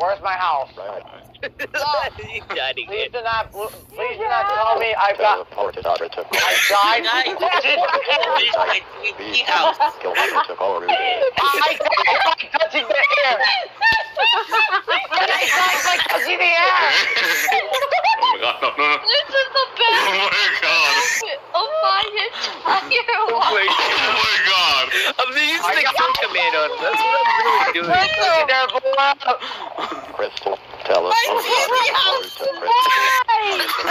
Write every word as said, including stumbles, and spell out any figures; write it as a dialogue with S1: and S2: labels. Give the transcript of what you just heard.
S1: Where's my house?
S2: Right.
S3: You died again.
S1: Please do not, please do not tell me I've got.
S2: I died.
S1: I died.
S3: Get out.
S1: I died by touching the air. I died by touching the air.
S4: Oh my god, no, no, no.
S5: This is the best.
S4: Oh my god.
S5: Oh my entire
S3: Oh my god.
S4: Oh my god.
S3: I'm using the kill command on him. That's what I'm really doing.
S1: Crystal,
S2: Crystal, tell us.
S5: My baby house. Why?